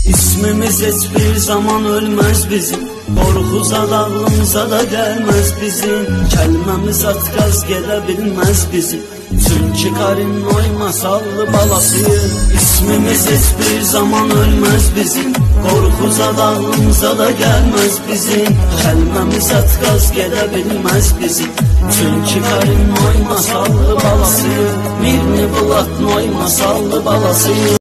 İsmimiz hiçbir zaman ölmez bizim, qorxu zad ağlımıza da gəlməz bizim. Kəlməmiz atqaz gedə bilməz bizim, çünki Karin Noy masallı balasıyıq. İsmimiz hiçbir zaman ölmez bizim, qorxu zad ağlımıza da gəlməz bizim. Kəlməmiz atqaz gedə bilməz bizim, çünki Karin Noy masallı balasıyıq. Mirni Bulat Noy masallı balasıyıq.